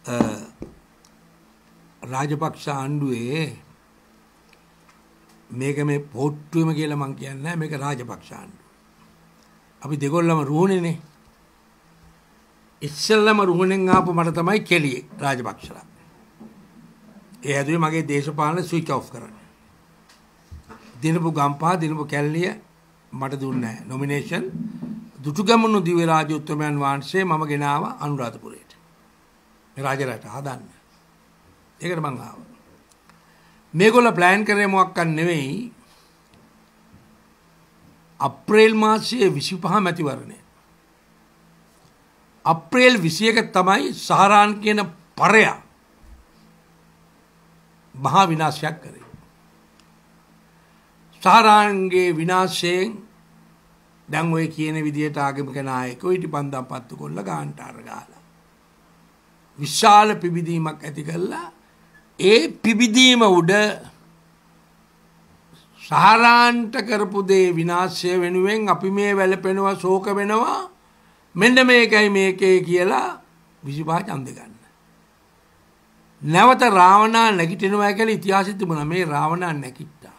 රාජපක්ෂ ආණ්ඩුවේ මේක මේ පොට්ටුවම කියලා මං කියන්නේ නැහැ මේක රාජපක්ෂ ආණ්ඩුව. අපි දෙගොල්ලම රුහුණේනේ. ඉස්සෙල්ලම රුහුණෙන් ආපු මට තමයි කෙලියේ රාජපක්ෂලා. ඒ හැදුවේ මගේ දේශපාලන ස්විච් ඔෆ් කරන්න. දිනපු ගම්පහ දිනපු කැලණිය මට දුන්නේ නැහැ නොමිනේෂන්. දුටුගැමුණු දිව්‍ය රාජ උත්තමයන් වහන්සේ මම ගෙනාව අනුරාධපුරයට. මේ රාජරට හදන්න. ඒකට මං ආවා. මේගොල්ලෝ ප්ලෑන් කරේ මොකක්ද නෙවෙයි. අප්‍රේල් මාසයේ 25 මැතිවරණය. අප්‍රේල් 21 තමයි සහරාන් කියන පරයා මහා විනාශයක් කරේ. සහරාන්ගේ විනාශයෙන් දැන් ඔය කියන විදියට ආගමික නායකයෝ ඉටිපන්දම් පත්තු කොල්ල ගාන්ට අරගාලා විශාල පිබිදීමක් ඇති කළා. ඒ පිබිදීම උඩ සහරාන්ට කරපු දේ විනාශය වෙනුවෙන් අපි මේ වැළපෙනවා ශෝක වෙනවා මෙන්න මේකයි මේකේ කියලා 25 ඡන්ද ගන්න. නැවත රාවණා නැගිටිනවා කියලා ඉතිහාසෙ තිබුණා. මේ රාවණා නැගිට්ටා.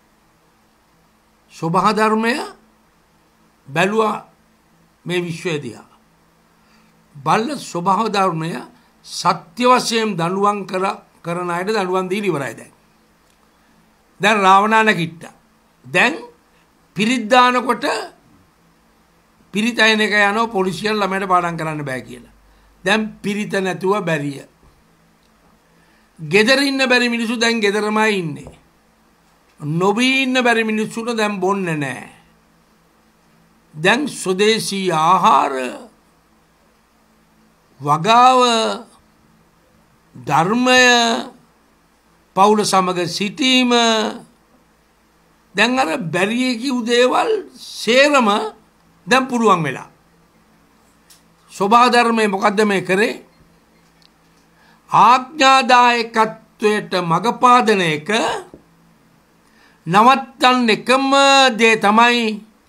සෝභා ධර්මය බැලුවා මේ විශ්වය දිහා. බල්ල ස්වභාව ධර්මය සත්‍ය වශයෙන් දඬුවම් කරන අයට දඬුවම් දීලා ඉවරයි දැන්. දැන් රාවණා නැගිට්ටා. දැන් පිරිත් දානකොට පිරිත අයන එක යනවා පොලිසියෙන් ළමයට පාඩම් කරන්න බෑ කියලා. දැන් පිරිත නැතුව බැරිය. ගෙදර ඉන්න බැරි මිනිස්සු දැන් ගෙදරමයි ඉන්නේ. නොබී ඉන්න බැරි මිනිස්සුන්ට දැන් බොන්නේ නැහැ. දැන් ස්වදේශී ආහාර වගාව ධර්මය පවුල සමග සිටීම දැන් අර බැරිය කිව් දේවල් සේරම දැන් පුළුවන් වෙලා. සෝභා ධර්මයේ මොකද්ද මේ කරේ? ආඥාදායකත්වයට මඟ පාදන එක නවත්තන්න එකම දේ තමයි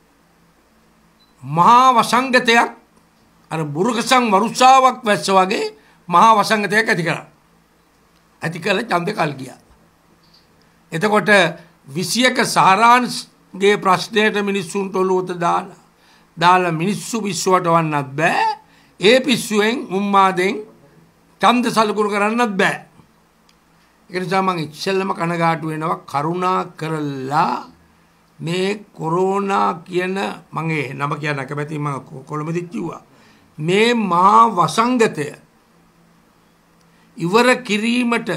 මහා වසංගතයක් අර බුරුකසං වරුසාවක් වැස්ස වගේ මහා වසංගතයක් ඇති කරා. ඇති කළ ඡන්ද කල් ගියා. එතකොට 21 සහරාන්ගේ ප්‍රශ්නයට මිනිස්සුන්ට ඔලුවට දාලා මිනිස්සු පිස්සුවට වන්නත් බෑ. ඒ පිස්සුවෙන් උම්මාදෙන් ඡන්ද සලකුණු කරන්නත් බෑ. ඒ නිසා මම ඉස්සෙල්ලම කනගාටු වෙනවා කරුණා කරලා මේ කොරෝනා කියන මම ඒ නම කියන්න කැමැති මම කොළඹදී කිව්වා. මේ මහා වසංගතය ඉවර කිරීමට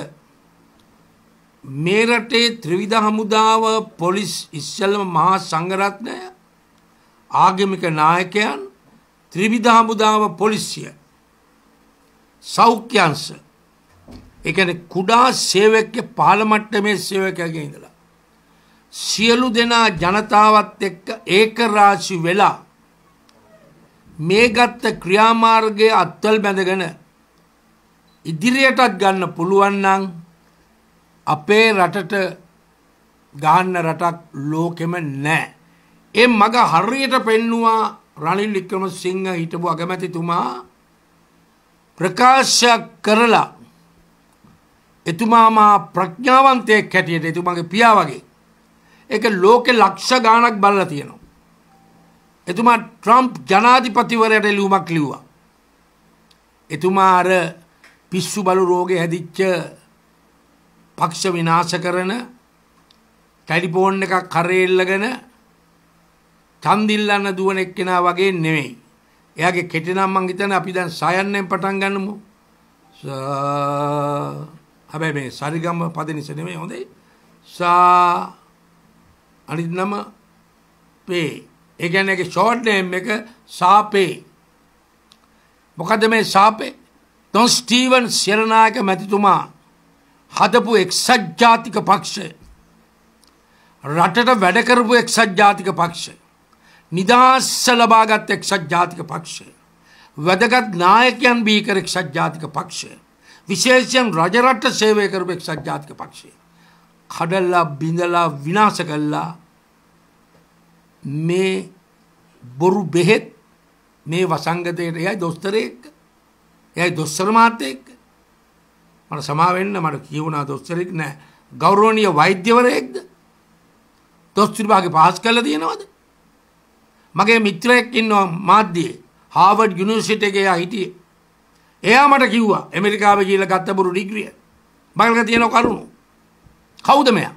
මේ රටේ ත්‍රිවිධ හමුදාව පොලිස් ඉස්සෙල්ලම මහා සංඝරත්නය ආගමික නායකයන් ත්‍රිවිධ හමුදාව පොලිසිය සෞඛ්‍ය අංශ ඒ කියන්නේ කුඩා සේවකගේ පහළ මට්ටමේ සේවකයන්ගේ ඉඳලා සියලු දෙනා ජනතාවත් එක්ක ඒක රාශි වෙලා මේ ගත්ත ක්‍රියාමාර්ගයේ අත්වල බැඳගෙන ඉදිරියටත් ගන්න පුළුවන් නම් අපේ රටට ගහන්න රටක් ලෝකෙම නැහැ. ඒ මග හරියට පෙන්නවා රනිල් වික්‍රමසිංහ හිටපු අගමැතිතුමා ප්‍රකාශ කරලා එතුමා මා ප්‍රඥාවන්තයෙක් හැටියට එතුමාගේ පියා වගේ ඒක ලෝකෙ ලක්ෂ ගාණක් බලලා තියෙනවා. එතුමා ට්‍රම්ප් ජනාධිපතිවරයාට ලියුමක් ලිව්වා. එතුමා අර පිස්සු බලු රෝගේ හැදිච්ච පක්ෂ විනාශ කරන ටෙලිෆෝන් එකක් කරේ ඉල්ලගෙන ඡන්දිල්ලන්න දුවන එක්කෙනා වගේ නෙමෙයි. එයාගේ කෙටි නම් මං හිතන්නේ අපි දැන් සයන්නෙන් පටන් ගන්නමු. හැබැයි මේ සරිගම පදනිස නෙමෙයි හොඳයි. සා අනිත් නම පේ. ඒ කියන්නේ ඒකේ ෂෝට් නේම් එක සාපේ. මොකද මේ සාපේ? ඩොන් ස්ටීවන් සෙරනායක මැතිතුමා හදපු එක්සත් ජාතික පක්ෂය රටට වැඩ කරපු එක්සත් ජාතික පක්ෂය නිදහස ලබාගත් එක්සත් ජාතික පක්ෂය වැදගත් නායකයන් බිහිකර එක්සත් ජාතික පක්ෂය විශේෂයෙන් රජරට සේවය කරපු එක්සත් ජාතික පක්ෂය කඩලා බිඳලා විනාශ කළා. මේ බොරු බෙහෙත් මේ වසංගතයට එයයි දොස්තරෙක් එයයි දොස්තර මහත්තයෙක් මට සමා වෙන්න මට කියුණා දොස්තරෙක් නෑ ගෞරවනීය වෛද්‍යවරයෙක්ද දොස්තර විභාගේ පාස් කරලා තියෙනවද මගේ මිත්‍රයෙක් ඉන්නවා මාධ්‍යයේ හාවර්ඩ් යුනිවර්සිටි එකේ හිටියේ එයා මට කිව්වා ඇමරිකාවේ ගිහලා ගත්ත බුරු ඩිග්‍රිය මගලක තියෙන කරුණු කවුද මෙයා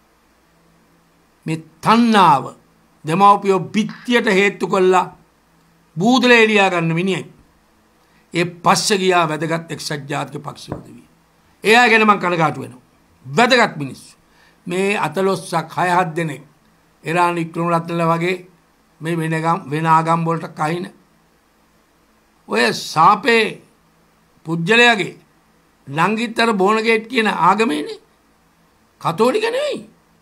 මේ තණ්හාව දෙමව්පියෝ පිටියට හේතු කළා බූදලේ එළියා ගන්න මිනිහෙක් ඒ පස්සේ ගියා වැදගත් එක්සත් ජාතික පක්ෂ උදවිය එයා ගැන මම කනගාටු වෙනවා වැදගත් මිනිස්සු මේ අතලොස්සක් 6-7 දෙනෙක් ඉරාන වික්‍රමරත්න වගේ මේ වෙන ආගම් වලට කහින ඔය සාපේ පුජ්‍යලයාගේ ලංගිත්තර බෝනගේට් කියන ආගමේනේ කතෝලික නෙවෙයි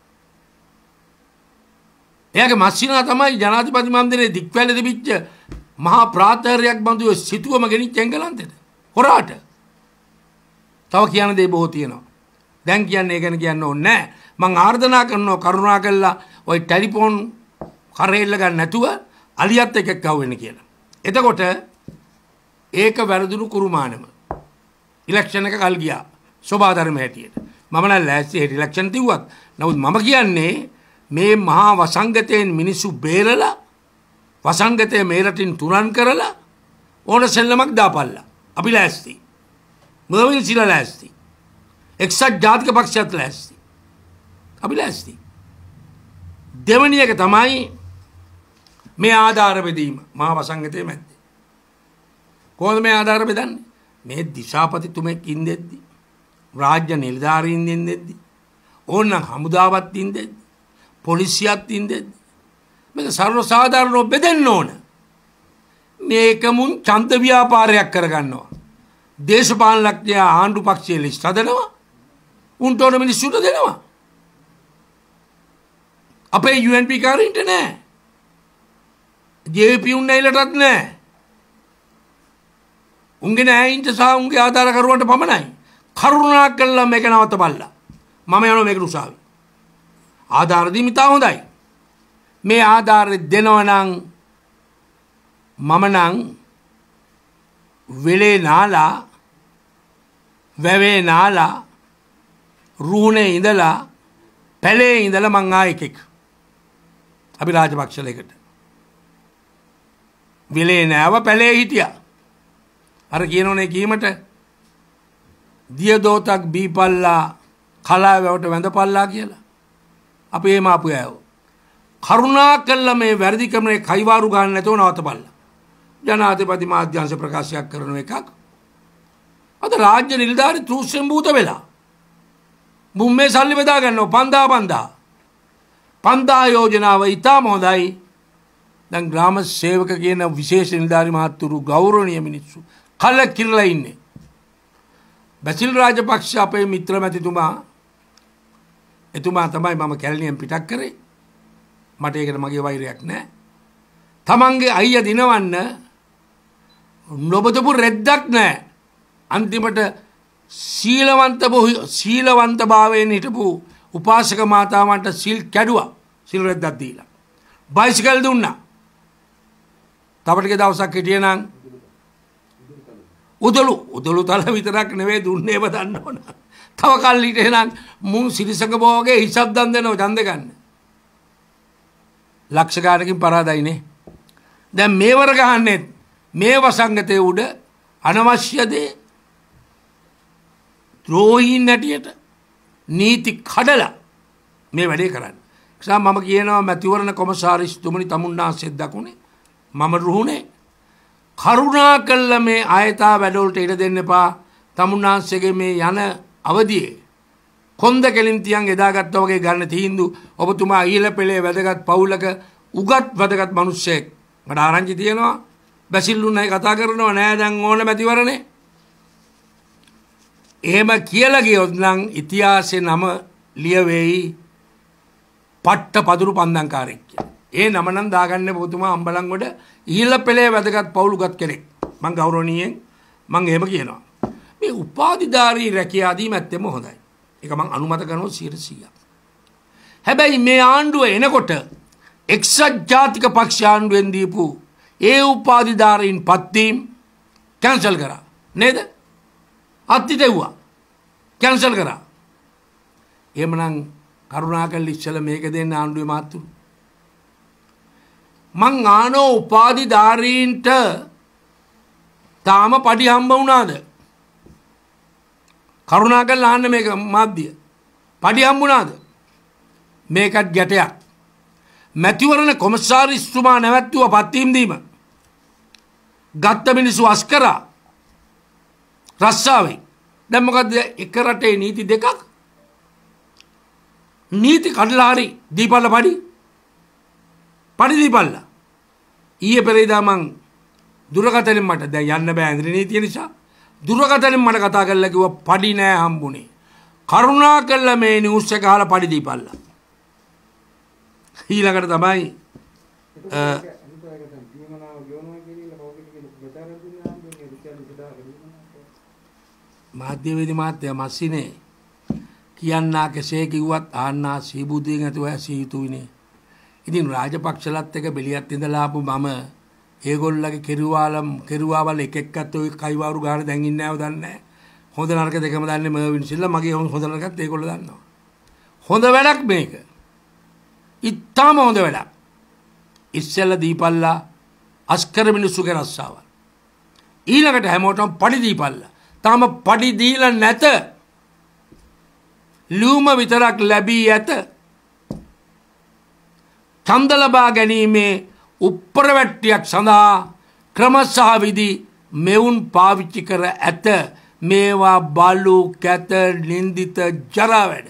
එයාගේ මස්සිනා තමයි ජනාධිපති මන්දිරේ දික්වැලේ තිබිච්ච මහා ප්‍රාතරයක් බඳු සිතුවම ගෙනිච්ච එංගලන්තෙට හොරාට තව කියන්න දේ බොහෝ තියෙනවා දැන් කියන්නේ ඒ ගැන කියන්න ඕනේ නැහැ මං ආර්දනා කරනවා කරුණා කළා ওই ටෙලිෆෝන් කරේල්ල ගන්න නැතුව අලියත් එක්ක කවුවෙන්න කියලා එතකොට ඒක වැරදුණු කුරුමානම ඉලෙක්ෂන් එක කල් ගියා සෝබා ධර්ම හැටියට මම නම් ලෑස්ති හැටි ඉලෙක්ෂන් තිව්වත් නමුත් මම කියන්නේ මේ මහා වසංගතයෙන් මිනිස්සු බේරලා වසංගතයේ මේ රටින් තුරන් කරලා ඕන සෙල්ලමක් දාපල්ලා අපි ලෑස්ති මොවිල් සිලා ලෑස්ති එක්සත් ජාතික පක්ෂයත් ලෑස්ති අපි ලෑස්ති දෙවැනි එක තමයි මේ ආධාර බෙදීම මහා වසංගතයේ මැද්දේ කොහොමද මේ ආධාර බෙදන්නේ මේ දිශාපතිතුමෙක් ඉඳෙද්දි රාජ්‍ය නිලධාරීන් ඉඳෙද්දි ඕනනම් හමුදාවත් ඉඳෙද්දි පොලිසියත් ඉඳෙද්දි මේක සර්ව සාධාරණව බෙදෙන්න ඕන මේක මුන් ඡන්ද ව්‍යාපාරයක් කරගන්නවා දේශපාලනඥයා ආණ්ඩු පක්ෂයේ ලිස්ට් හදනවා උන්ට ඕන මිනිස්සුන්ට දෙනවා අපේ UNP කාරින්ට නෑ JP උන්නයිලටත් නෑ උන්ගේ නෑයින්ට සහ උන්ගේ ආධාර කරුවන්ට පමණයි කරුණා කළා මේක නවත්තපල්ලා මම යනවා මේකට උසාවි ආධාර දීම ඉතා හොඳයි මේ ආධාර දෙනවා නම් මම නම් වෙලේ නාලා වැවේ නාලා රුහුණේ ඉඳලා පැලේ ඉඳලා මං ආයෙක් අපි රාජපක්ෂලයකට වෙලේ නෑව පැලේ හිටියා අර කියනෝනේ කීමට දිය දෝතක් බීපල්ලා කලාවැවට වැඳපල්ලා කියලා අපි එහෙම ආපු අයව කරුණා කළා මේ වැරදි ක්‍රමේ කයිවාරු ගන්න නැතුව නවත්තපල්ලා ජනාධිපති මාධ්‍යංශ ප්‍රකාශයක් කරන එකක් අද රාජ්‍ය නිලධාරී තුෂ්යෙන් භූත වෙලා මුම්මේ සල්ලි බෙදා ගන්නවා 5000 යෝජනාව ඉතාම හොඳයි දැන් ග්‍රාම සේවක කියන විශේෂ නිලධාරී මහත්තුරු ගෞරවනීය මිනිස්සු කල කිරලා ඉන්නේ බැසිල් රාජපක්ෂ අපේ මිත්‍ර මැතිතුමා එතුමා තමයි මම කැලණියෙන් පිටක් කරේ මට ඒකට මගේ වෛරයක් නැහැ තමන්ගේ අයියා දිනවන්න නොබදපු රෙද්දක් නැහැ අන්තිමට සීලවන්ත භාවයෙන් හිටපු උපාසක මාතාවන්ට සිල් කැඩුවා සිල් රෙද්දක් දීලා බයිසිකල් දුන්නා තව ටික දවසක් හිටියනම් උදළු තල විතරක් නෙවෙයි දුන්නේ ඒව දන්න ඕන තව කල් හිටියනම් මුන් සිරිසඟ භෝගේ හිසක් දන් දෙනවා ඡන්ද ගන්න ලක්ෂ ගානකින් පරාදයිනේ දැන් මේවර ගහන්නේ මේ වසංගතයේ උඩ අනවශ්‍ය දේ ද්‍රෝහීන් නැටියට නීති කඩලා මේ වැඩේ කරන්නේ. නිසා මම කියනවා මැතිවරණ කොමසාරිස්තුමනි තමුන්නාන්සෙත් දකුණේ මම රුහුණේ කරුණා කළා මේ ආයතා වැඩවලට ඉඩ දෙන්න එපා තමුන්නාන්සේගේ මේ යන අවදියේ කොන්ද කෙලින් තියන් එදාගත්තා වගේ ගන්න තීන්දුව ඔබතුමා ඊළ පෙළේ වැදගත් පවුලක උගත් වැදගත් මිනිස්සෙක් මට ආරංචි තියෙනවා බැසිල්ලුන්නයි කතා කරනවා නෑ දැන් ඕන මැතිවරණේ එහෙම කියලා ගියොත් නම් ඉතිහාසයේ නම ලියවෙයි පට්ට පදුරු පන්දම්කාරයෙක් කියලා. ඒ නම නම් දාගන්නේ ඔබතුමා අම්බලන්ගොඩ ඊළ පෙළේ වැදගත් පවුලුගත් කෙනෙක්. මං ගෞරවණීයෙන් මං එහෙම කියනවා. මේ උපාධිධාරී රැකියාදී මැත්තේම හොඳයි. ඒක මං අනුමත කරනවා 100%. හැබැයි මේ ආණ්ඩුව එනකොට එක්සත් ජාතික පක්ෂ ආණ්ඩුවෙන් දීපු ඒ උපාධිධාරීන් පත්වීම් කැන්සල් කරා. නේද? අත්තිටෙව්වා. කැන්සල් කරා. එහෙමනම් කරුණාකරලා ඉස්සෙල්ලා මේක දෙන්න ආණ්ඩුවේ මාත්තුරු. මං ආනෝ උපාධිධාරීන්ට තාම පඩි හම්බ වුණාද? කරුණාකරලා ආන්න මේක මාධ්‍ය. පඩි හම්බ වුණාද? මේකත් ගැටයක්. මැතිවරණ කොමසාරිස්තුමා නැවැත්තුවා පත්වීම් දීම. ගත්ත මිනිස්සු අස් කරා රස්සාවෙන්. දැන් මොකද එක රටේ නීති දෙකක්? නීති කඩලා හරි දීපල්ල පඩි දීපල්ල. ඊයේ පෙරේදා මං දුරකථනෙන් මට දැන් යන්න බෑ ඉන්ද්‍ර නීතිය නිසා දුරකථනෙන් මට කතා කරලා කිව්වා පඩි නෑ හම්බුනේ. කරුණාකරලා මේ නිවුස් එක අහලා පඩි දීපල්ල. ඊළඟට තමයි මාධ්‍යවේදී මාත්‍ය මස්සිනේ කියන්නා කෙසේ කිව්වත් ආන්නා සීබුදියෙන් ඇතුව ඇසිය යුතුයිනේ. ඉතින් රාජපක්ෂලත් එක බෙලියත් ඉඳලා ආපු මම ඒගොල්ලගේ කෙරුවාවල් එක එක්කත් ඔය කයිවාරු ගාන දැන් ඉන්නේ නැව දන්නේ නැහැ. හොඳ නරක දෙකම දන්නේ මර්වින් සිල්ලා. මගේ හොඳ නරකත් ඒගොල්ලෝ දන්නවා. හොඳ වැඩක් මේක. ඉතාම හොඳ වැඩක්. ඉස්සෙල්ලා දීපල්ලා අස්කර මිනිස්සුගේ රස්සාවල්. ඊළඟට හැමෝටම පඩි දීපල්ලා. තාම පඩි දීලා නැත. ලියුම විතරක් ලැබී ඇත. ඡන්ද ලබා ගැනීමේ උප්පරවැට්ටියක් සඳහා ක්‍රම සහ විධි මෙවුන් පාවිච්චි කර ඇත. මේවා බලු කැත නින්දිත ජරා වැඩ.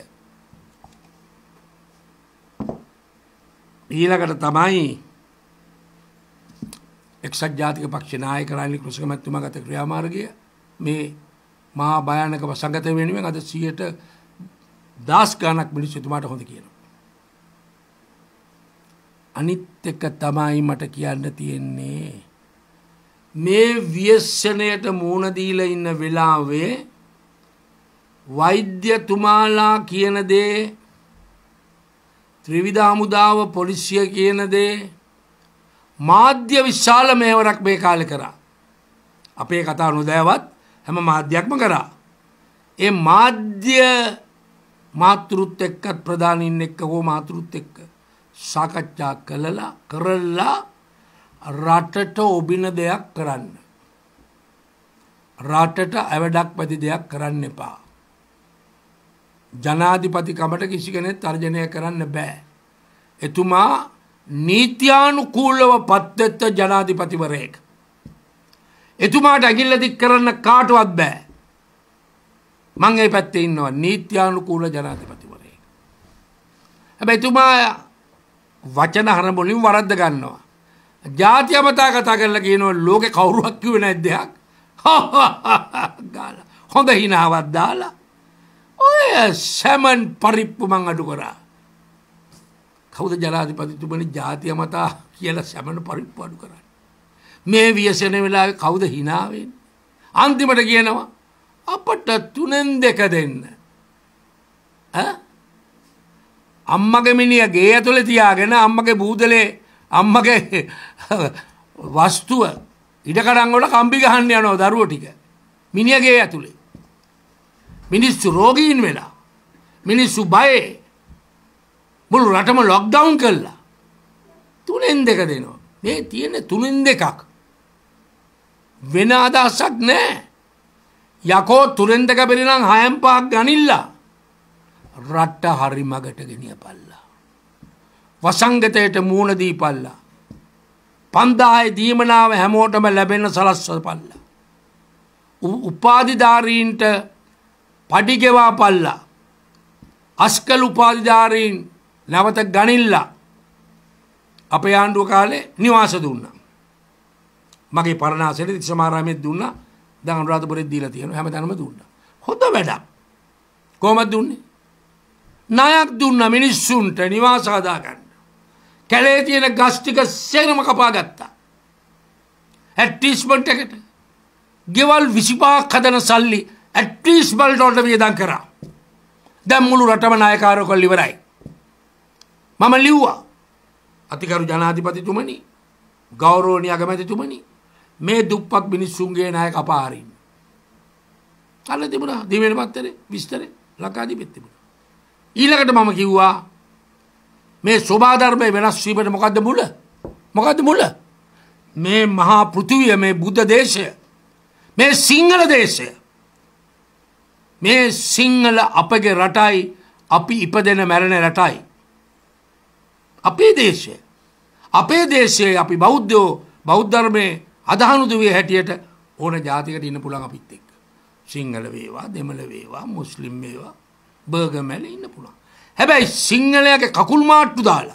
ඊළඟට තමයි එක්සත් ජාතික පක්ෂ නායක රනිල් ක්‍රිෂ්ණමැතිතුමා ගත ක්‍රියාමාර්ගය මේ මහා භයානක වසංගත වෙනුවෙන් අද 100ට 10 ගණක් මිනිස්සු එතුමාට හොඳ කියනවා. අනිත් එක තමයි මට කියන්න තියෙන්නේ මේ ව්‍යසනයට මුහුණ දීලා ඉන්න වෙලාවේ වෛද්‍යතුමාලා කියන දේ ත්‍රිවිධ හමුදාව පොලිසිය කියන දේ මාධ්‍ය විශාල මෙහෙවරක් මේ කාලේ කරා. අපේ කතාව නොදෑවත් හැම මාධ්‍යයක්ම කරා. ඒ මාධ්‍ය මාතෘත් එක්කත් ප්‍රධානීන් එක්ක හෝ මාතෘත් එක්ක සාකච්ඡා කරලා රටට ඔබින දෙයක් කරන්න. රටට අවඩක් පැති දෙයක් කරන්න එපා. ජනාධිපතිකමට කිසි කෙනෙක් තර්ජනය කරන්න බෑ. එතුමා නීත්‍යානුකූලව පත්වෙච්ච ජනාධිපතිවරයෙක්. එතුමාට ඇගිල්ල දික් කරන්න කාටවත් බෑ. මං ඒ පැත්තේ ඉන්නවා නීත්‍යානුකූල ජනාධිපතිවරයෙක්. හැබැයි එතුමා වචන හරඹුලින් වරද්ද ගන්නවා. ජාතිය මතා කතා කරලා කියනවා ලෝකේ කවුරුවක් කිව්වේ නැද්ද දෙයක්. ගාලා හොඳ හිනාවක් දාලා ඔය සැමන් පරිප්පු මං අඩු කරා. කවුද ජනාධිපතිතුමනි ජාතිය මතා කියලා සැමන් පරිප්පු අඩු කරන්නේ? මේ ව්‍යසන වෙලාවේ කවුද hina වෙන්නේ? අන්තිමට කියනවා අපට 3-2 දෙන්න. අම්මගේ මිනිහ ගේ ඇතුලේ තියාගෙන අම්මගේ බූදලේ අම්මගේ වස්තුව ඉඩකඩම් වල කම්බි ගහන්න යනවා දරුවෝ ටික. මිනිහ ගේ ඇතුලේ. මිනිස්සු රෝගීන් වෙලා. මිනිස්සු බයේ. මුළු රටම ලොක්ඩවුන් කළා. 3-2 දෙනවා. මේ තියෙන 3-2ක්. වෙන අදහසක් නැහැ. යකෝ 3-2 බැරි නම් 6-5ක් ගනිilla. රට හරි මගට ගෙනියපල්ලා. වසංගතයට මූණ දීපල්ලා. 5000 දීමනාව හැමෝටම ලැබෙන්න සලස්වපල්ලා. උපාධිධාරීන්ට පඩි ගෙවාපල්ලා. අස්කල් උපාධිධාරීන් නැවත ගනිilla. අපේ ආණ්ඩුව කාලේ නිවාස දුන්නා. මගේ පරණාසෙට තිසමාරාමෙත් දුන්නා. දැන් අනුරාධපුරෙත් දීලා තියෙනවා. හැමතැනම දුන්නා. හොඳ වැඩක්. කොහමද දුන්නේ? ණයක් දුන්නා මිනිස්සුන්ට නිවාස හදාගන්න. කැලේ තියෙන ගස් ටික සේරම කපා ගත්තා. ඇට්ටිස්මන්ට් එකට ගෙවල් 25ක් හදන සල්ලි ඇට්ටිස්මන්ට් වලට වියදම් කරා. දැන් මුළු රටම ණයකාරයෝ කොල්ල ඉවරයි. මම ලිව්වා අතිගරු ජනාධිපතිතුමනි ගෞරවනීය අගමැතිතුමනි මේ දුප්පත් මිනිස්සුන්ගේ ණය කපා හරින්න. අල්ල තිබුණා දිවෙන පත්තරේ විස්තරේ ලංකාදීපෙත් තිබුණා. ඊළඟට මම කිව්වා මේ සෝභා ධර්මයේ වෙනස් වීමට මොකද්ද මුල? මොකද්ද මුල? මේ මහා පෘථිවිය මේ බුද්ධ දේශය මේ සිංහල දේශය මේ සිංහල අපගේ රටයි අපි ඉපදෙන මැරෙන රටයි අපේ දේශය අපි බෞද්ධයෝ බෞද්ධ ධර්මයේ අදහනු දුවේ හැටියට ඕන ජාතියකට ඉන්න පුළුවන් අපිත් එක්ක. සිංහල වේවා දෙමළ වේවා මුස්ලිම් වේවා බර්ගමැල ඉන්න පුළුවන්. හැබැයි සිංහලයාගේ කකුල් මාට්ටු දාලා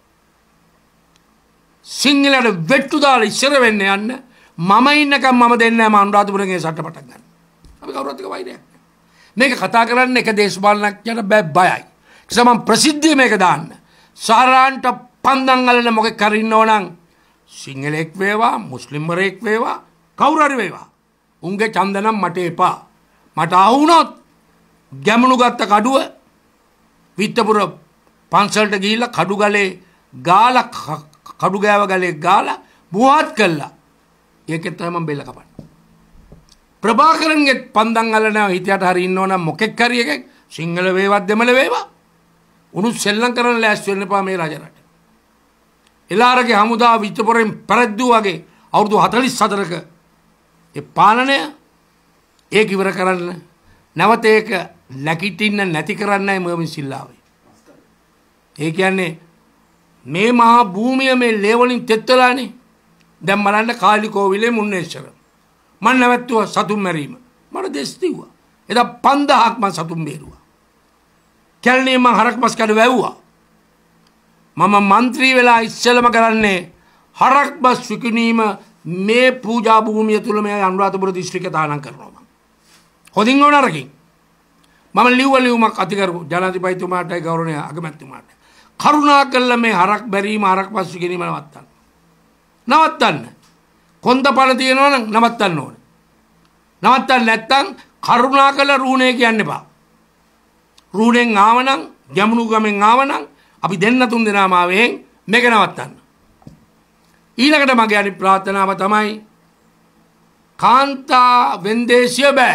සිංහලයට වෙට්ටු දාලා ඉස්සර වෙන්න යන්න මම ඉන්නකම් මම දෙන්නේ නැහැ මම අනුරාධපුරගේ සට්ට පටක් ගන්න. අපි කවුරුත් එක්ක වෛරයක් නැහැ. මේක කතා කරන්න එක දේශපාලනඥයට බයයි. ඒකම ප්‍රසිද්ධිය මේක දාන්න. සාරාන්ට පන්දන් අල්ලන මොකෙක් කර ඉන්නෝ නම් සිංහලෙක් වේවා මුස්ලිම්වරයෙක් වේවා කවුරු හරි වේවා. උන්ගේ ඡන්ද නම් මට එපා. මට ආවුනොත් ගැමුණු ගත්ත කඩුව විත්තපුර පන්සලට ගිහිල්ලා කඩු ගලේ ගාලා කඩු ගෑව ගලේ ගාලා මුවහත් කළා. ඒකෙත් තමයි මම බෙල්ල කපන්නේ. ප්‍රභාකරන්ගේ පන්දන් අල්ලන හිතයට හරි ඉන්නෝ නම් මොකෙක් හරි එකෙක් සිංහල වේවත් දෙමළ වේවා උණු සෙල්ලම් කරන්න ලෑස්ති වෙන්න එපා මේ රජරට. එලාරගේ හමුදා විත්තපුරෙන් පෙරද්දු වගේ අවුරුදු 44ක ඒ පාලනය ඒක ඉවර කරන්න නැවත ඒක නැගිටින්න නැති කරන්නයි මර්වින් සිල්ලාවේ. ඒ කියන්නේ මේ මහා භූමිය මේ ලේවලින් තෙත්වලානේ. දැන් බලන්න කාලිකෝවිලේ මුන්නේශ්වර මම නැවතුවා සතුන් මැරීම මට දෙස් දිව්වා. එදා 5000ක් මම සතුන් බේරුවා. කැලණියේ මම හරක් මස් කඩ වැව්වා. මම മന്ത്രി වෙලා ඉස්සෙල්ලම කරන්නේ හරක් බස් විකිණීම මේ පූජා භූමිය තුල මේ අනුරාධපුර දිස්ත්‍රික්කය තානම් කරනවා මම. හොදින් ඕනරකින් මම ලියුමක් අතිකරු ජනාධිපතිතුමාටයි ගෞරවනීය අගමැතිතුමාට කරුණාකරලා මේ හරක් බැරීම හරක් බස් විකිණීම නවත්තන්න. කොන්දපණ තියෙනවා නම් නවත්තන්න ඕනේ. නවත්තන්න නැත්තම් කරුණාකරලා රුණේ කියන්න එපා. රුණෙන් ආවනම් ගැමුණු ගමෙන් ආවනම් අපි දෙන්න තුන් දෙනාම ආවෙන් මේක නවත්තන්න. ඊළඟට මගේ අනිත් ප්‍රාර්ථනාව තමයි කාන්තා වෙන්දේසිය බෑ.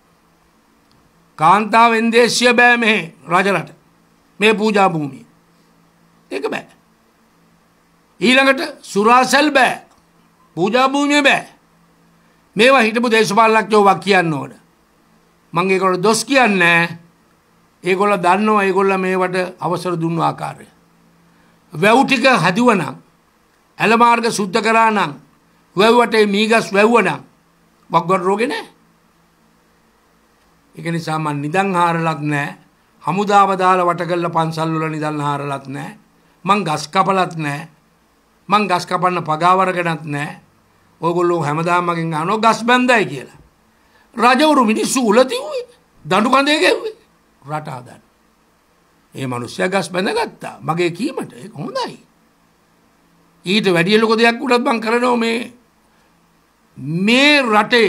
කාන්තා වෙන්දේසිය බෑ මේ රජරට. මේ පූජා භූමිය. ඒක බෑ. ඊළඟට සුරාසල් බෑ. පූජා භූමිය බෑ. මේවා හිටපු දේශපාලනඥයෝ වක් කියන්න ඕන. මම ඒගොල්ලෝ දොස් කියන්නේ නැහැ. ඒගොල්ලෝ දන්නවා ඒගොල්ලෝ මේවට අවසර දුන්නු ආකාරය. වැව් ටික හදුවනම් ඇල මාර්ග සුද්ධ කරා නම් වැව්වට මීගස් වැව්වනම් වග්ගොඩ රෝගේ නැහැ. ඒක නිසා මම නිදන් හාරලත් නැහැ. හමුදාව දාලා වට කළ පන්සල් වල නිදන් හාරලත් නැහැ. මං ගස් කපලත් නැහැ. මං ගස් කපන්න පගාවරගෙනත් නැහැ. ඔයගොල්ලෝ හැමදාම මගෙන් අහනවා ගස් බැන්දයි කියලා. රජවරු මිනිස්සු උලතිව්වේ. දඬු කඳේ ගැව්වේ. රට හදන්න. ඒ මිනිස්සයා ගස් බැඳගත්තා. මගේ කීමට ඒක හොඳයි. ඊට වැඩි ලොකු දෙයක් උඩත් මං කරනවා මේ රටේ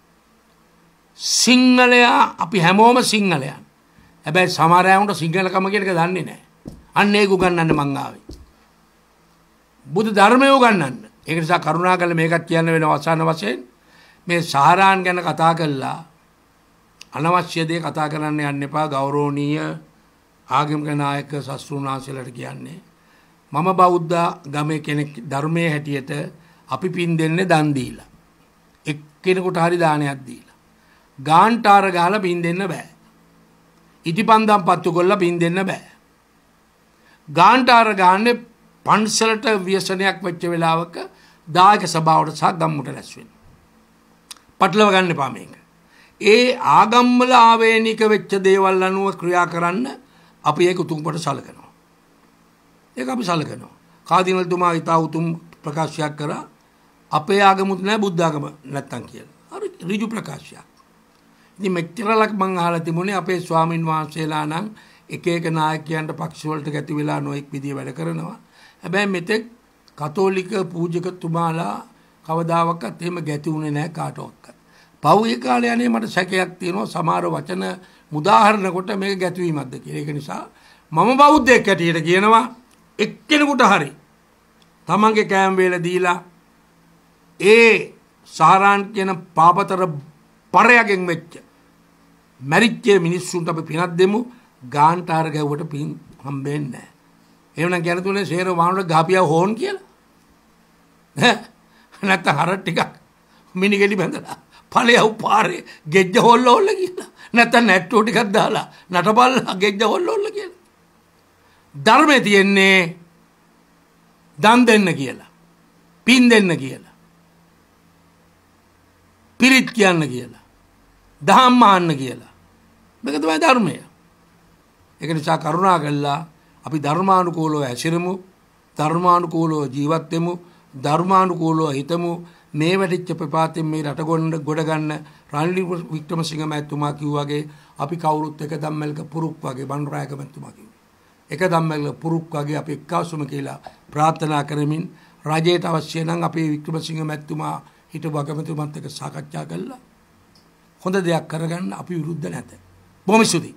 සිංහලයා අපි හැමෝම සිංහලයන්. හැබැයි සමහර අය උන්ට සිංහලකම කියන එක දන්නේ නැහැ. අන්න ඒක උගන්වන්න මං ආවේ. බුදු ධර්මය උගන්වන්න. ඒක නිසා කරුණාකරලා මේකත් කියන්න වෙන අවසාන වශයෙන් මේ සහරාන් ගැන කතා කළා. අනවශ්‍ය දේ කතා කරන්න යන්න එපා. ගෞරවනීය ආගමික නායක ශාස්ත්‍රඥාන්සේලාට කියන්නේ මම බෞද්ධ ගමේ කෙනෙක් ධර්මයේ හැටියට අපි පින් දෙන්නේ දන් දීලා. එක්කෙනෙකුට හරි දානයක් දීලා. ගාන්ටාර ගහලා පින් දෙන්න බෑ. ඉටිපන්දම් පත්තු කරලා පින් දෙන්න බෑ. ගාන්ටාර ගහන්නේ පන්සලට ව්‍යසනයක් වෙච්ච වෙලාවක දායක සභාවට සහ ගම්මුට රැස් වෙන්න. පටලව ගන්න එපා මේක. ඒ ආගම්වල ආවේනික වෙච්ච දේවල් අනුව ක්‍රියා කරන්න අපි ඒක උතුම්පට සලකනවා. ඒක අපි සලකනවා. කාදිනල්තුමා ඊතා උතුම් ප්‍රකාශයක් කරා අපේ ආගමුත් නැහැ බුද්ධ ආගම නැත්තම් කියලා. හරි ඍජු ප්‍රකාශයක්. ඉතින් මෙච්චරලක් මං අහලා තිබුණේ අපේ ස්වාමින් වහන්සේලා නම් එක එක නායකයන්ට පක්ෂ වලට ගැති වෙලා නොඑක් විදිය වැඩ කරනවා. හැබැයි මෙතෙක් කතෝලික පූජකතුමාලා කවදාවත් එහෙම ගැති වුණේ නැහැ කාටවත්. පෞද්ගලික කාලේ යන්නේ මට සැකයක් තියෙනවා සමහර වචන උදාහරණ කොට මේක ගැටවීමක්ද කියලා. ඒක නිසා මම බෞද්ධයෙක් හැටියට කියනවා එක්කෙනෙකුට හරි තමන්ගේ කෑම වේල දීලා ඒ සහරාන් කියන පාපතර පරයගෙන් වෙච්ච මැරිච්ච මිනිස්සුන්ට අපි පිනක් දෙමු. ගාන්ටාර ගැව්වට පින් හම්බෙන්නේ නැහැ. එහෙනම් කියන තුනේ ෂේර වාහනවල ගාපියා හෝන් කියලා. නැත්නම් හර ටිකක් මිනිගෙඩි බැඳලා ඵලයව පාරේ ගෙජ්ජ හොල්ල හොල්ල කියලා. නැත්නම් නැට්ටෝ ටිකක් දාලා නටබල්ලා ගෙජ්ජ හොල්ල හොල්ල කියලා. ධර්මයේ තියෙන්නේ දන් දෙන්න කියලා. පින් දෙන්න කියලා. පිරිත් කියන්න කියලා. දහම් මහන්න කියලා. මේක තමයි ධර්මය. ඒක නිසා කරුණා කළා අපි ධර්මානුකූලව ඇසිරමු. ධර්මානුකූලව ජීවත් වෙමු. ධර්මානුකූලව හිතමු. මේ වැඩිච්ච ප්‍රපාතයෙන් මේ රට ගොඩ ගන්න රනිල් වික්‍රමසිංහ මහත්මයා කිව්වාගේ අපි කවුරුත් එක ධම්මල්ක පුරුක් වගේ බණ්ඩාරනායක මහත්මයා කිව්වා. එක ධම්මල්ක පුරුක් වගේ අපි එක්කවසුම කියලා ප්‍රාර්ථනා කරමින් රජයට අවශ්‍ය නම් අපේ වික්‍රමසිංහ මහත්මයා හිටපු අගමැතිතුමත් එක්ක සාකච්ඡා කළා. හොඳ දෙයක් කරගන්න අපි විරුද්ධ නැත. බොහොම ස්තුතියි.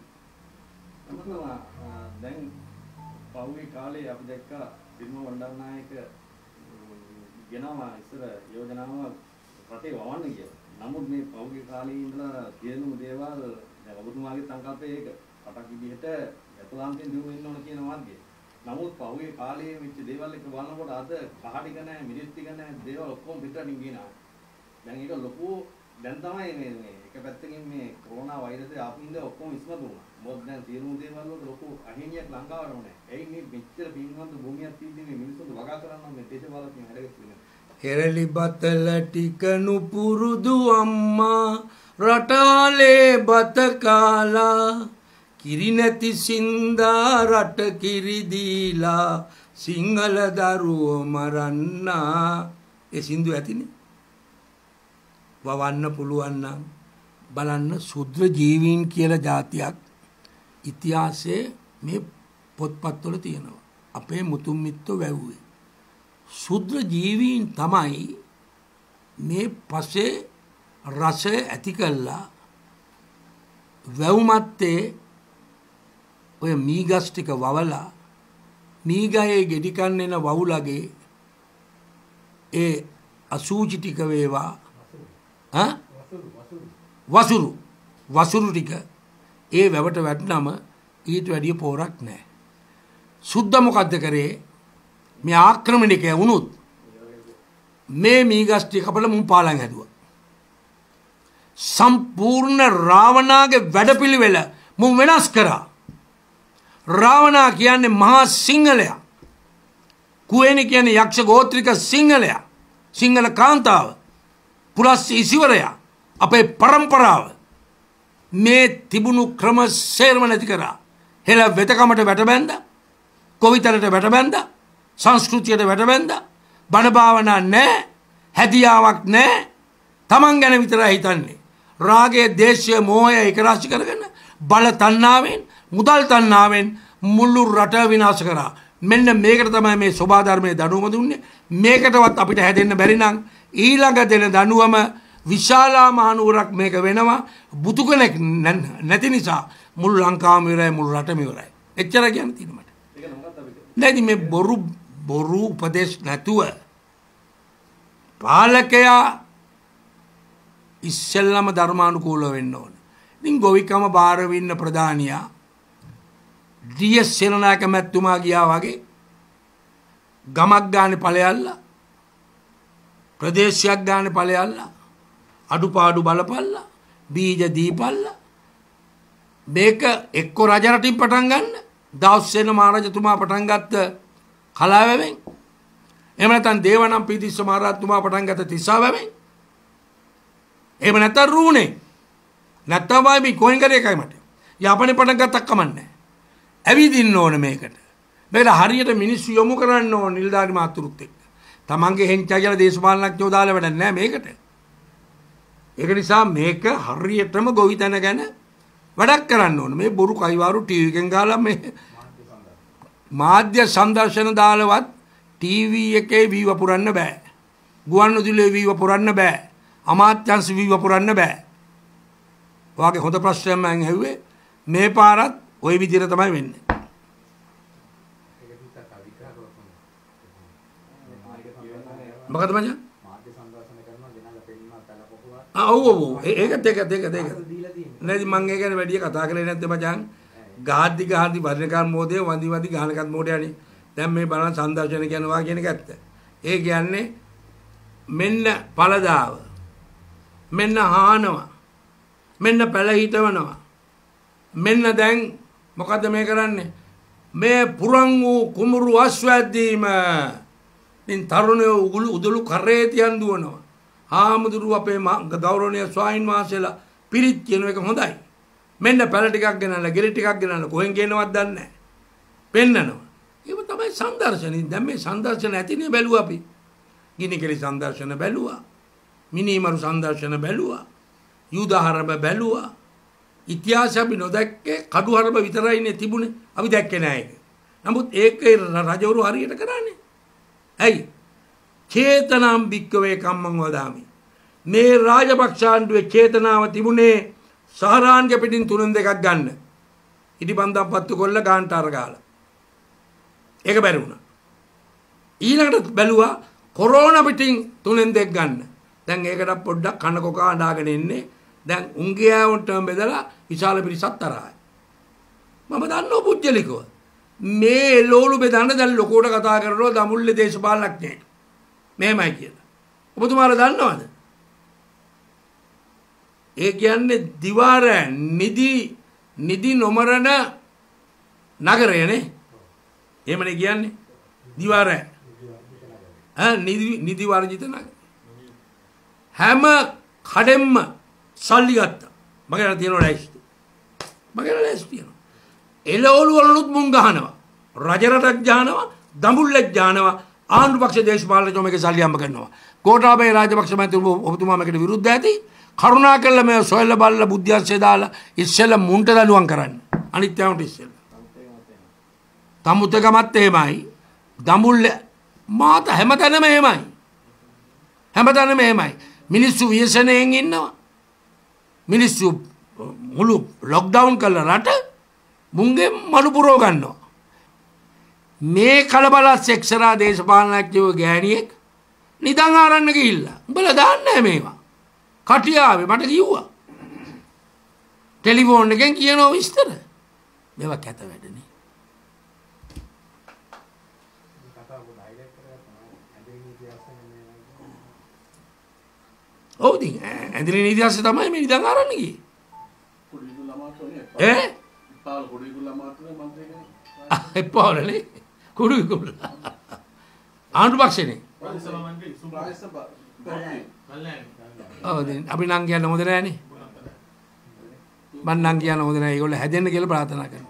දැන් පහුගිය කාලේ අපි දැක්කා දිනම බණ්ඩාරනායක ගෙනවා ඉස්සර යෝජනාව රටේ වවන්න කියලා. නමුත් මේ පෞද්ගලික කාලේ ඉඳලා තියෙන දේවල් දැන් ඔබතුමාගේ සංකල්පය ඒක රටක් විදිහට යතුලාන්තයෙන් දිනු වෙන්න ඕන කියන මාර්ගය. නමුත් පෞද්ගලික කාලේ වෙච්ච දේවල් එක බලනකොට අද කහටික නැහැ මිරිස් ටික නැහැ දේවල් ඔක්කොම පිටරටින් ගිනා. දැන් ඒක ලොකු දැන් තමයි මේ එක පැත්තකින් මේ කොරෝනා වෛරසය ආපු ඉඳලා ඔක්කොම ඉස්මතු වුණා. මොකද දැන් තියෙන දේවල් වල ලොකු අහිමියක් ලංකාවට ඕනේ. එයි මේ මෙච්චර පින්වන්ත භූමියක් තියෙද්දි මේ මිනිස්සුන්ට වගා කරන්න මේ දේශපාලකයන් හැරගෙන්නේ. එරලි බතල ටික නුපුරුදු අම්මා රටාලේ බත කාලා කිරි නැති සින්දා රට කිරි දීලා සිංහල දරුවෝ මරන්නා. ඒ සින්දු ඇතිනේ. වවන්න පුළුවන් නම් බලන්න ශුද්‍ර ජීවීන් කියලා જાතියක් ඉතිහාසයේ මේ පොත්පත්වල තියෙනවා. අපේ මුතුන් මිත්තෝ වැව්වේ. ශුද්‍ර ජීවීන් තමයි මේ පසේ රසය ඇති කළා වැව්මත්තේ ඔය මීගස් ටික වවලා මීගහේ ගෙඩි කන්න එන වවුලගේ ඒ අසූචි ටික වේවා වසුරු ටික ඒ වැවට වැටනම ඊට වැඩිය පෝරක් නැහැ. සුද්ද මොකද්ද කරේ? මේ ආක්‍රමණිකය වුණොත් මේ මීගස් ටික කපලා මුන් පාලන් හැදුවා. සම්පූර්ණ රාවණාගේ වැඩපිළිවෙල මුන් වෙනස් කරා. රාවණා කියන්නේ මහා සිංහලයා. කුවේණි කියන්නේ යක්ෂ ගෝත්‍රික සිංහලයා. සිංහල කාන්තාව. පුලස් ඉසිවරයා. අපේ પરම්පරාව මේ තිබුණු ක්‍රම සේරම නැති කරා. හෙළ වෙතකමට වැටබැන්දා. කොවිතලට වැටබැන්දා. සංස්කෘතියට වැටබැන්දා. බණ භාවනා නැහැ. හැදියාවක් නැහැ. තමන් ගැන විතරයි හිතන්නේ. රාගය, දේශය, මෝහය එක රාශි කරගෙන බල තණ්හාවෙන්, මුදල් තණ්හාවෙන් මුළු රට විනාශ කරා. මෙන්න මේකට තමයි මේ සෝභා ධර්මයේ දඬුවම දුන්නේ. මේකටවත් අපිට හැදෙන්න බැරි නම් ඊළඟ දෙන දඬුවම විශාලා මහනුවරක් මේක වෙනවා. බුදු කෙනෙක් නැති නිසා මුළු ලංකාවම ඉවරයි, මුළු රටම ඉවරයි. එච්චර කියන්න තියෙන මට. ඒක මොකක්ද අපිට? නැති මේ බොරු උපදේශ නැතුව පාලකයා ඉස්සෙල්ලම ධර්මානුකූලව වෙන්න ඕන. ඉතින් ගොවිකම බාර වෙන්න ප්‍රධානියා ඩී.එස්. සේනානායක මැතිතුමා ගියා වගේ ගමක් ගානේ ඵලයල්ලා ප්‍රදේශයක් ගානේ ඵලයල්ලා අඩුපාඩු බලපල්ලා බීජ දීපල්ලා මේක එක්ක රජ රටින් පටන් ගන්න දවස්සේන මහරජතුමා පටන් ගත්ත කලාවැවෙන් එහෙම නැත්නම් දේවනම් පීතිස්ස මහරජතුමා පටන් ගත්ත තිස්සාවැවෙන් එහෙම නැත්නම් රූණේ නැත්නම් වයි කොහෙන් කරේ එකයි මට යාපනේ පටන් ගත්තක් කමන්නේ ඇවිදින්න ඕන මේකට මේකට හරියට මිනිස්සු යොමු කරන්න ඕන නිලධාරි මාතුරුත් එක්ක තමන්ගේ හෙන්චා කියලා දේශපාලනඥයෝ දාලා වැඩක් නැහැ මේකට ඒක නිසා මේක හරියටම ගොවිතැන ගැන වැඩක් කරන්න ඕන මේ බොරු කයිවාරු ටීවී එකෙන් ගාලා මේ මාධ්‍ය සංදර්ශන දාලවත් ටීවී එකේ වී වපුරන්න බෑ ගුවන්විදුලියේ වී වපුරන්න බෑ අමාත්‍යංශ වී වපුරන්න බෑ ඔයාගේ හොඳ ප්‍රශ්නයක් මම ඇහුවේ මේ පාරත් ওই විදිහට තමයි වෙන්නේ මොකද මචං මාධ්‍ය සංදර්ශන කරනවා ගෙනල්ලා පෙන්නනවා තල පොකුවා ඔව් ඒකත් දීලා තියෙන්නේ නැති මං ඒ ගැන වැඩි කතා කරේ නැද්ද මචං? ගහද්දි වර්ණකාර මොදේ වඳි ගහනකත් මොඩයනේ. දැන් මේ බලන්න සංදර්ශන කියනවා කියන එක ඇත්ත. ඒ කියන්නේ මෙන්න පළදාව. මෙන්න හානවා. මෙන්න පැල හිටවනවා. මෙන්න දැන් මොකද්ද මේ කරන්නේ? මේ පුරන් වූ කුමුරු අස්වැද්දීම. ඉන් තරුණයෝ උදළු කරේ තියන් දුවනවා. හාමුදුරුව අපේ ගෞරවනීය ස්වාමීන් වහන්සේලා පිරිත් කියන එක හොඳයි. මෙන්න පැල ටිකක් ගෙනල්ලා ගෙරි ටිකක් ගෙනල්ලා කොහෙන් ගේනවද දන්නේ නැහැ. පෙන්නනවා. ඒක තමයි සංදර්ශනේ. දැන් මේ සංදර්ශන ඇතිනේ බැලුවා අපි. ගිනිකෙලි සංදර්ශන බැලුවා. මිනිමරු සංදර්ශන බැලුවා. යුදහරබ බැලුවා. ඉතිහාසය අපි නොදැක්කේ කඩුහරබ විතරයිනේ තිබුණේ. අපි දැක්කේ නැහැ ඒක. නමුත් ඒක රජවරු හරියට කරන්නේ. ඇයි? චේතනාම් භික්කවේ කම්මං වදාමි. මේ රාජපක්ෂාණ්ඩුවේ චේතනාව තිබුණේ සහරාන්ගේ පිටින් 3-2ක් ගන්න. ඉටිපන්දම් පත්තු කොල්ල ගාන්ටාර ගාලා. ඒක බැරි වුණා. ඊළඟට බැලුවා කොරෝනා පිටින් 3-2 ගන්න. දැන් ඒකට පොඩ්ඩක් කන කොකා අඬාගෙන ඉන්නේ. දැන් උන්ගේ ආවුන්ටම බෙදලා විශාල පිරිසක් තරහයි. මම දන්නව පුජ්‍යලිකව. මේ ලෝලු බෙදන්න දැන් ලොකෝට කතා කරනවා දමුල්ලේ දේශපාලනඥයෙක්. මෙහෙමයි කියලා. ඔබතුමාලා දන්නවද? ඒ කියන්නේ දිවාර නිදි නොමරන නගරයනේ. එහෙමනේ කියන්නේ. දිවාර නිදි වර්ජිත නගර. හැම කඩෙම්ම සල්ලි ගත්තා. මගේ තියෙනවා ලැයිස්තු. මගේ ලැයිස්තු තියෙනවා. එළවලු වලුත් මුං ගහනවා. රජරටක් ගහනවා, දඹුල්ලෙක් ගහනවා. ආණ්ඩු පක්ෂ දේශපාලනඥයෝ මේකේ සල්ලි හම්බ කරනවා. ගෝඨාභය රාජපක්ෂ මහතුරු ඔබතුමා මේකට විරුද්ධ ඇති. කරුණාකරලා මේ සොයල බල්ල බුද්ධියන්සේ දාලා ඉස්සෙල්ලා මුන්ට දඬුවම් කරන්න. අනිත් ඒවාට ඉස්සෙල්ලා. තමුතකමත් එහෙමයි. දඹුල්ල මාත හැමතැනම එහෙමයි. හැමතැනම එහෙමයි. මිනිස්සු ව්‍යසනයෙන් ඉන්නවා. මිනිස්සු මුළු ලොක්ඩවුන් කළා රට මුංගේ මඩු පුරව ගන්නවා. මේ කලබලස් එක්සරා දේශපාලනඥයෝ ගෑණියෙක් නිදන් ආරන්න ගිහිල්ලා උඹලා දාන්නේ නැහැ මේවා. කටියාවේ මට කිව්වා. ටෙලිෆෝන් එකෙන් කියනවා විස්තර. මේවා කැත වැඩනේ. ඔව් ඉතින් ඇඳිරි නීතියස්සේ තමයි මේ නිදන් ආරන්න ගියේ. පාල කුඩුවිකුල්ලා මාත්‍රේ මන්ත්‍රීකනේ. එපාවලනේ කුඩුවිකුල්ලා. ආණ්ඩු පක්ෂනේ. ඔව් දැන් අපි නම් කියන්න හොඳ නෑනේ. මං නම් කියන්න හොඳ නෑ. ඒගොල්ලෝ හැදෙන්න කියලා ප්‍රාර්ථනා කරනවා.